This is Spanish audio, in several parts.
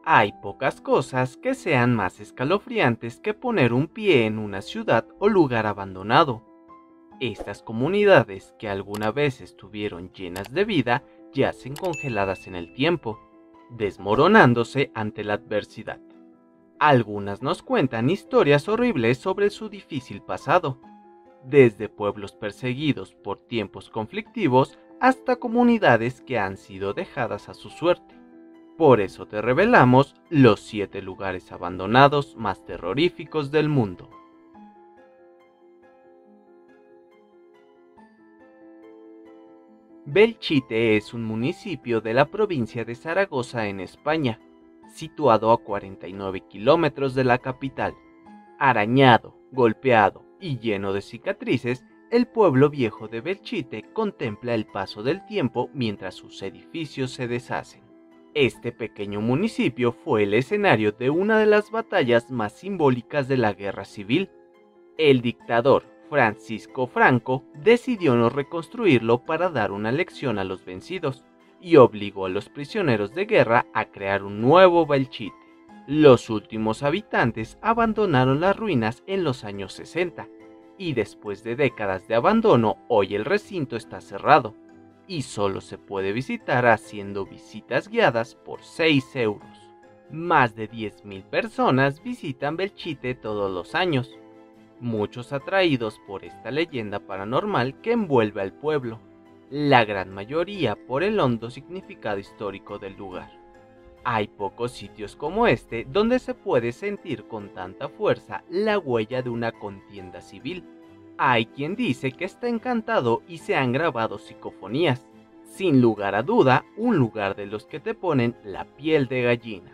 Hay pocas cosas que sean más escalofriantes que poner un pie en una ciudad o lugar abandonado. Estas comunidades, que alguna vez estuvieron llenas de vida, yacen congeladas en el tiempo, desmoronándose ante la adversidad. Algunas nos cuentan historias horribles sobre su difícil pasado, desde pueblos perseguidos por tiempos conflictivos hasta comunidades que han sido dejadas a su suerte. Por eso te revelamos los 7 lugares abandonados más terroríficos del mundo. Belchite es un municipio de la provincia de Zaragoza en España, situado a 49 kilómetros de la capital. Arañado, golpeado y lleno de cicatrices, el pueblo viejo de Belchite contempla el paso del tiempo mientras sus edificios se deshacen. Este pequeño municipio fue el escenario de una de las batallas más simbólicas de la Guerra Civil. El dictador Francisco Franco decidió no reconstruirlo para dar una lección a los vencidos y obligó a los prisioneros de guerra a crear un nuevo Belchite. Los últimos habitantes abandonaron las ruinas en los años 60 y después de décadas de abandono, hoy el recinto está cerrado y solo se puede visitar haciendo visitas guiadas por 6 euros. Más de 10.000 personas visitan Belchite todos los años, muchos atraídos por esta leyenda paranormal que envuelve al pueblo, la gran mayoría por el hondo significado histórico del lugar. Hay pocos sitios como este donde se puede sentir con tanta fuerza la huella de una contienda civil. Hay quien dice que está encantado y se han grabado psicofonías. Sin lugar a duda, un lugar de los que te ponen la piel de gallina.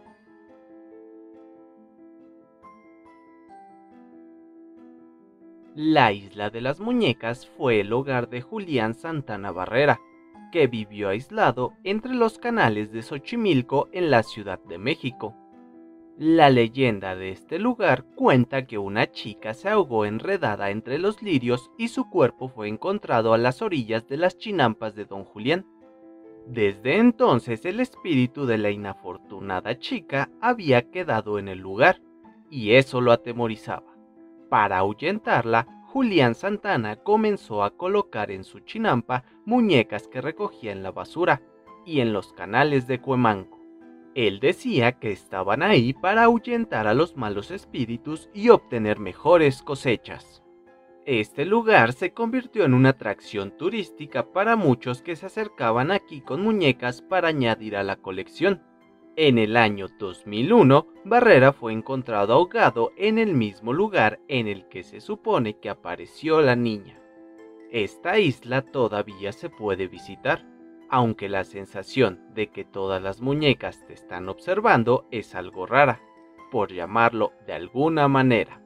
La Isla de las Muñecas fue el hogar de Julián Santana Barrera, que vivió aislado entre los canales de Xochimilco en la Ciudad de México. La leyenda de este lugar cuenta que una chica se ahogó enredada entre los lirios y su cuerpo fue encontrado a las orillas de las chinampas de Don Julián. Desde entonces el espíritu de la inafortunada chica había quedado en el lugar, y eso lo atemorizaba. Para ahuyentarla, Julián Santana comenzó a colocar en su chinampa muñecas que recogía en la basura y en los canales de Cuemanco. Él decía que estaban ahí para ahuyentar a los malos espíritus y obtener mejores cosechas. Este lugar se convirtió en una atracción turística para muchos que se acercaban aquí con muñecas para añadir a la colección. En el año 2001, Barrera fue encontrado ahogado en el mismo lugar en el que se supone que apareció la niña. Esta isla todavía se puede visitar, aunque la sensación de que todas las muñecas te están observando es algo rara, por llamarlo de alguna manera.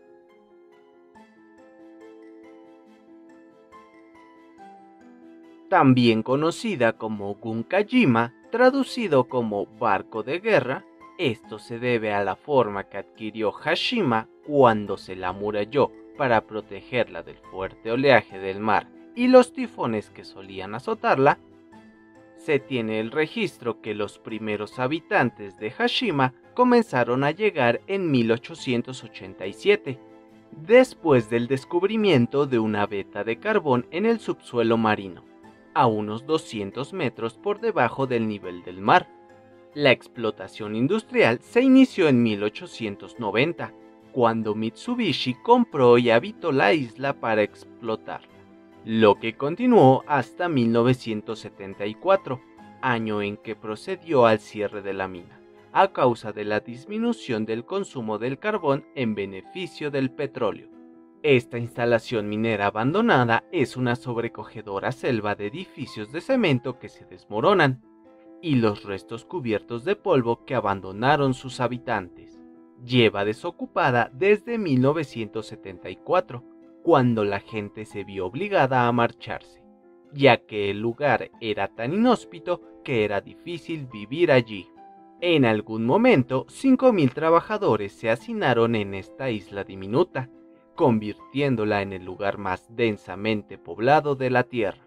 También conocida como Gunkajima, traducido como barco de guerra, esto se debe a la forma que adquirió Hashima cuando se la amuralló para protegerla del fuerte oleaje del mar y los tifones que solían azotarla. Se tiene el registro que los primeros habitantes de Hashima comenzaron a llegar en 1887, después del descubrimiento de una veta de carbón en el subsuelo marino, a unos 200 metros por debajo del nivel del mar. La explotación industrial se inició en 1890, cuando Mitsubishi compró y habitó la isla para explotarla, lo que continuó hasta 1974, año en que procedió al cierre de la mina, a causa de la disminución del consumo del carbón en beneficio del petróleo. Esta instalación minera abandonada es una sobrecogedora selva de edificios de cemento que se desmoronan, y los restos cubiertos de polvo que abandonaron sus habitantes. Lleva desocupada desde 1974, cuando la gente se vio obligada a marcharse, ya que el lugar era tan inhóspito que era difícil vivir allí. En algún momento, 5.000 trabajadores se hacinaron en esta isla diminuta, convirtiéndola en el lugar más densamente poblado de la Tierra.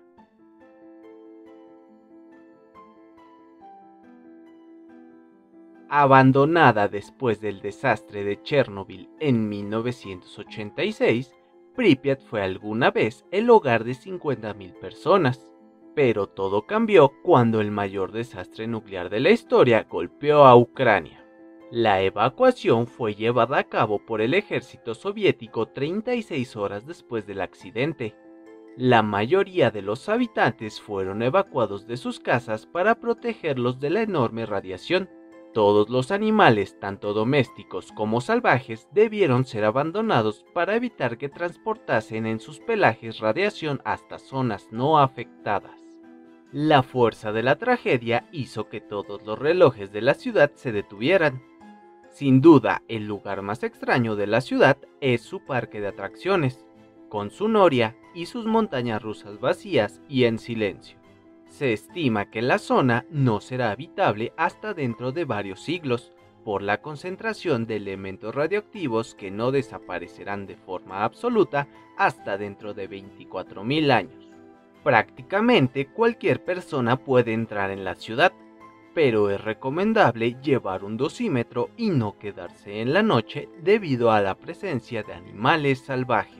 Abandonada después del desastre de Chernobyl en 1986, Pripyat fue alguna vez el hogar de 50.000 personas. Pero todo cambió cuando el mayor desastre nuclear de la historia golpeó a Ucrania. La evacuación fue llevada a cabo por el ejército soviético 36 horas después del accidente. La mayoría de los habitantes fueron evacuados de sus casas para protegerlos de la enorme radiación. Todos los animales, tanto domésticos como salvajes, debieron ser abandonados para evitar que transportasen en sus pelajes radiación hasta zonas no afectadas. La fuerza de la tragedia hizo que todos los relojes de la ciudad se detuvieran. Sin duda, el lugar más extraño de la ciudad es su parque de atracciones, con su noria y sus montañas rusas vacías y en silencio. Se estima que la zona no será habitable hasta dentro de varios siglos, por la concentración de elementos radioactivos que no desaparecerán de forma absoluta hasta dentro de 24.000 años. Prácticamente cualquier persona puede entrar en la ciudad, pero es recomendable llevar un dosímetro y no quedarse en la noche debido a la presencia de animales salvajes.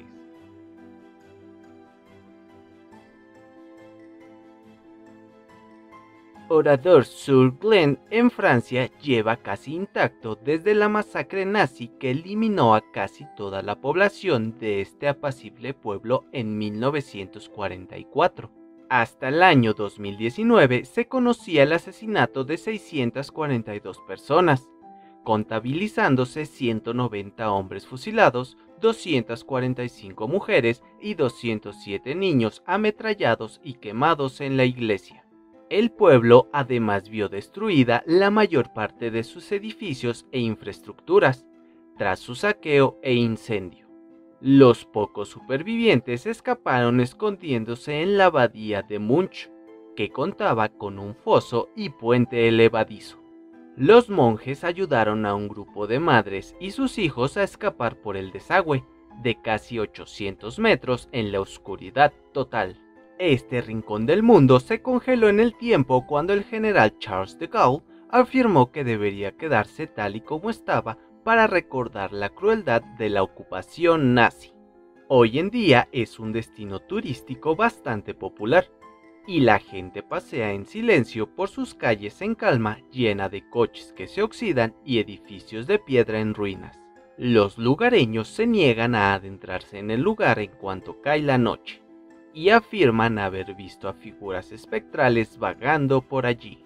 Oradour-sur-Glane en Francia lleva casi intacto desde la masacre nazi que eliminó a casi toda la población de este apacible pueblo en 1944. Hasta el año 2019 se conocía el asesinato de 642 personas, contabilizándose 190 hombres fusilados, 245 mujeres y 207 niños ametrallados y quemados en la iglesia. El pueblo además vio destruida la mayor parte de sus edificios e infraestructuras, tras su saqueo e incendio. Los pocos supervivientes escaparon escondiéndose en la abadía de Munch, que contaba con un foso y puente elevadizo. Los monjes ayudaron a un grupo de madres y sus hijos a escapar por el desagüe, de casi 800 metros en la oscuridad total. Este rincón del mundo se congeló en el tiempo cuando el general Charles de Gaulle afirmó que debería quedarse tal y como estaba para recordar la crueldad de la ocupación nazi. Hoy en día es un destino turístico bastante popular, y la gente pasea en silencio por sus calles en calma llena de coches que se oxidan y edificios de piedra en ruinas. Los lugareños se niegan a adentrarse en el lugar en cuanto cae la noche, y afirman haber visto a figuras espectrales vagando por allí.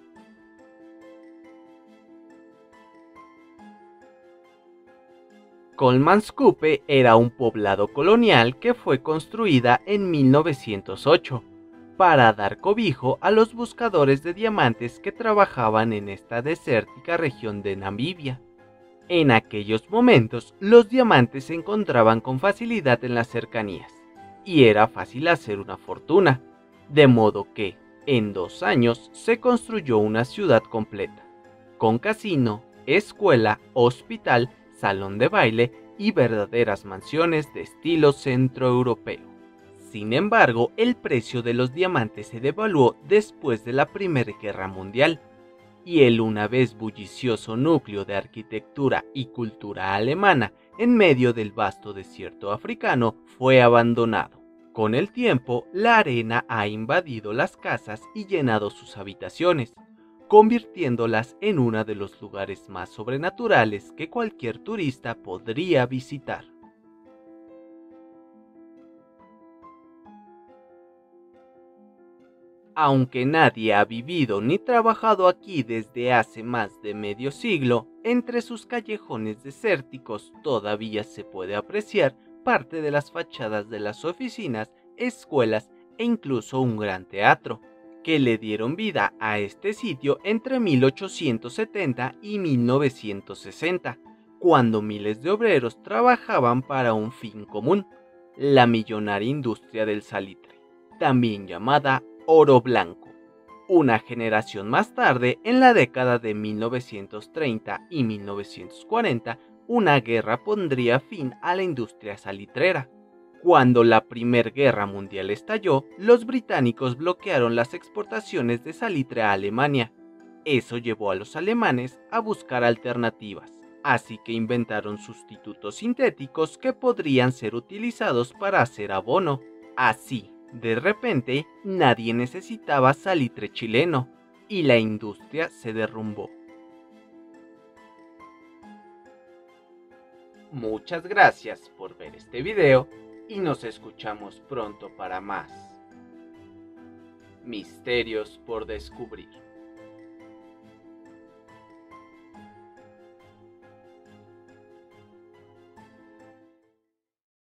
Colmanskupe era un poblado colonial que fue construida en 1908 para dar cobijo a los buscadores de diamantes que trabajaban en esta desértica región de Namibia. En aquellos momentos, los diamantes se encontraban con facilidad en las cercanías, y era fácil hacer una fortuna, de modo que, en 2 años, se construyó una ciudad completa, con casino, escuela, hospital, salón de baile y verdaderas mansiones de estilo centroeuropeo. Sin embargo, el precio de los diamantes se devaluó después de la Primera Guerra Mundial, y el una vez bullicioso núcleo de arquitectura y cultura alemana en medio del vasto desierto africano fue abandonado. Con el tiempo, la arena ha invadido las casas y llenado sus habitaciones, convirtiéndolas en uno de los lugares más sobrenaturales que cualquier turista podría visitar. Aunque nadie ha vivido ni trabajado aquí desde hace más de medio siglo, entre sus callejones desérticos todavía se puede apreciar parte de las fachadas de las oficinas, escuelas e incluso un gran teatro, que le dieron vida a este sitio entre 1870 y 1960, cuando miles de obreros trabajaban para un fin común, la millonaria industria del salitre, también llamada oro blanco. Una generación más tarde, en la década de 1930 y 1940, una guerra pondría fin a la industria salitrera. Cuando la Primera Guerra Mundial estalló, los británicos bloquearon las exportaciones de salitre a Alemania, Eso llevó a los alemanes a buscar alternativas, así que inventaron sustitutos sintéticos que podrían ser utilizados para hacer abono. Así, de repente, nadie necesitaba salitre chileno y la industria se derrumbó. Muchas gracias por ver este video y nos escuchamos pronto para más misterios por descubrir.